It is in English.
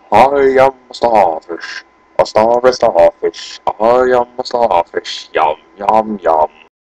I am a starfish. A starfish. I am a starfish. Yum, yum, yum.